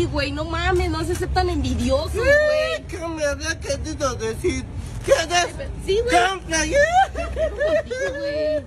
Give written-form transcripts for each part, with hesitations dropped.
güey, no mames, no se aceptan envidiosos, güey. ¿Qué me había querido decir? ¿Quieres? Sí, güey. ¡Compra! Güey.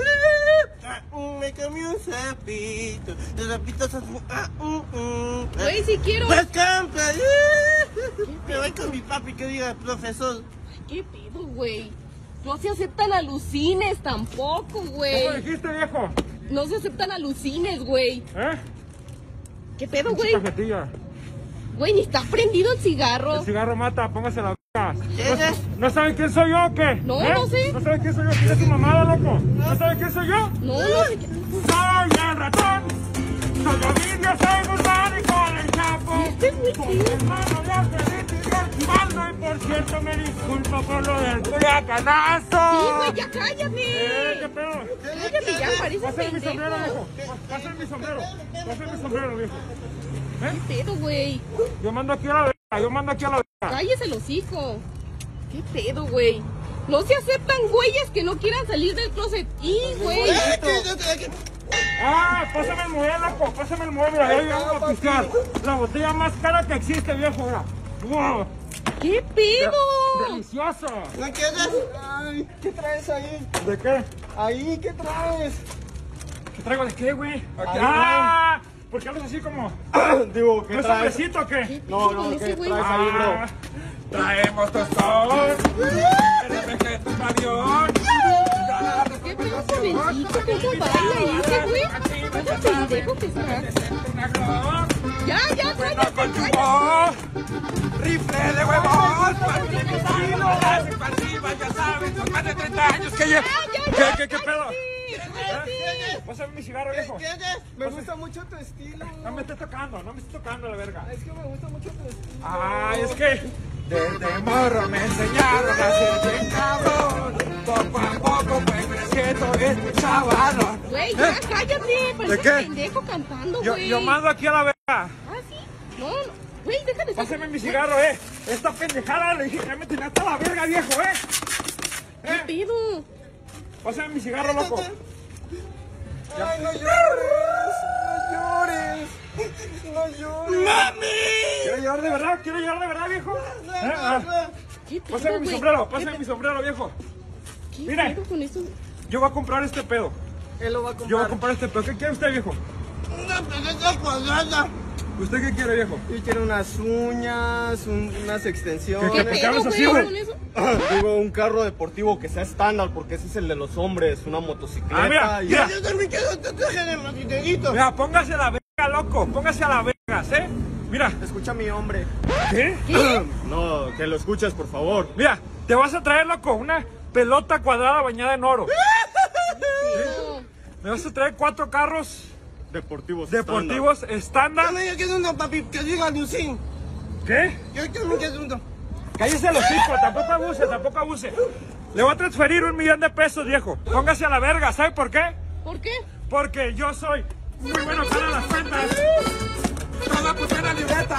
Me comí un sapito. Los sapitos son... Güey, si quiero. Pues compra. Me voy con mi papi que diga, profesor. ¿Qué pedo, güey? No se aceptan alucines tampoco, güey. ¿Cómo dijiste, viejo? No se aceptan alucines, güey. ¿Eh? ¿Qué pedo, güey? Cajetilla. Güey, ni está prendido el cigarro. El cigarro mata, póngase la boca. ¿Quieres? ¿No saben quién soy yo o qué? No, no sé. ¿No saben quién soy yo? ¿Quién es tu mamada, loco? ¿No saben quién soy yo? No, no sé. Soy el ratón. Soy Ovidio, soy Guzmán y con el Chapo. Este güey, Soy hermano de Alfredito y de Osvaldo. Y por cierto me disculpo por lo del culiacanazo. Sí, güey, ya cállate. ¿Qué pedo? Cállate, ya pareces Pásame mi sombrero, pendejo. viejo. Pásame mi sombrero. Pásame mi sombrero, viejo. ¿Qué pedo, güey? Yo mando aquí a la verga. Yo mando aquí a la verga. Cállese el hocico. ¿Qué pedo, güey? No se aceptan güeyes que no quieran salir del closet. Y, güey. Ah, pásame el mueble, loco. Pásame el mueble. Ahí vamos a piscar. La botella más cara que existe, viejo. Mira. ¡Wow! ¿Qué pedo? ¡Delicioso! ¿No quieres? Ay, ¿qué traes ahí? ¿De qué? Ahí, ¿qué traes? ¿Qué traigo de qué, güey? Aquí, ¡Ah! ¿Por qué hablas así como? Digo, ¿qué ¿No es traes? hombrecito o qué? No, no, ¿qué traes ahí, bro? Traemos tostón. Eres que tu avión. ¿Qué pedo, jovencito? ¿Cómo baila ese, güey? ¿Qué pendejo que estás? Ya, Bueno, con tu cállate. voz. Rifle de huevos. Las expansivas, ya sabes, son más de 30 años que llevo. ¿Qué pedo? Pásame mi cigarro, viejo. ¿Quieres? Me gusta mucho tu estilo. No me estés tocando, la verga. Es que me gusta mucho tu estilo. Ay, es que desde morro me enseñaron a ser bien cabrón. Poco a poco fue creciendo este chavalón. Güey, ya cállate. Pareces qué? pendejo cantando, güey. Yo mando aquí a la verga. ¿Ah, sí? No, no. Güey, déjame. Pásame mi cigarro, Esta pendejada le dije que me tenía hasta la verga, viejo, ¿Qué pedo? Pásame mi cigarro, loco. Ay, no llores. No llores. No llores. ¡Mami! ¿Quiere llorar de verdad? ¿Quiere llorar de verdad, viejo? ¿Qué pedo, Pásame mi güey? sombrero, pásame mi sombrero, viejo. ¿Qué Mire. pedo con eso? Yo voy a comprar este pedo. Él lo va a comprar. Yo voy a comprar este pedo. ¿Qué quiere usted, viejo? Una pelota cuadrada. ¿Usted qué quiere, viejo? Yo quiero unas uñas, unas extensiones. ¿Qué ¿Qué pedo, hablas así, güey, güey? con eso? Digo, un carro deportivo que sea estándar, porque ese es el de los hombres, una motocicleta. Mira, mira. Yo también quiero este traje de motiterito. Mira, póngase a la verga, loco. Póngase a la verga, Mira. Escucha a mi hombre. ¿Qué? No, que lo escuches, por favor. Mira, te vas a traer, loco, una pelota cuadrada bañada en oro. No. Me vas a traer 4 carros Deportivos estándar. Yo quiero uno, papi, que diga Lucín. ¿Qué? Yo también quiero uno. Cállese los hijos, tampoco abuse. Le voy a transferir $1,000,000 pesos, viejo. Póngase a la verga, ¿sabe por qué? ¿Por qué? Porque yo soy muy bueno para las cuentas. Toda puta libreta.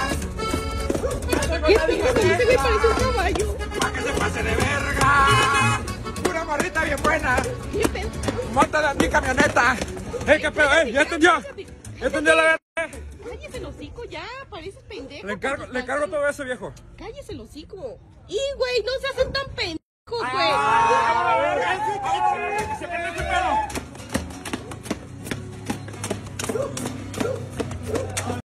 ¿Qué pedo? Ese güey parece un caballo. Para que se pase de verga. Una morrita bien buena. ¿Qué pedo? Monta mi camioneta. ¿Qué pedo? ¿Ya entendió? ¿Ya entendió la verga? Cállese el hocico ya, pareces pendejo. Le encargo todo eso, viejo. Cállese el hocico. Y, güey, no se hacen tan pendejos, güey. ¡Ah, la verga!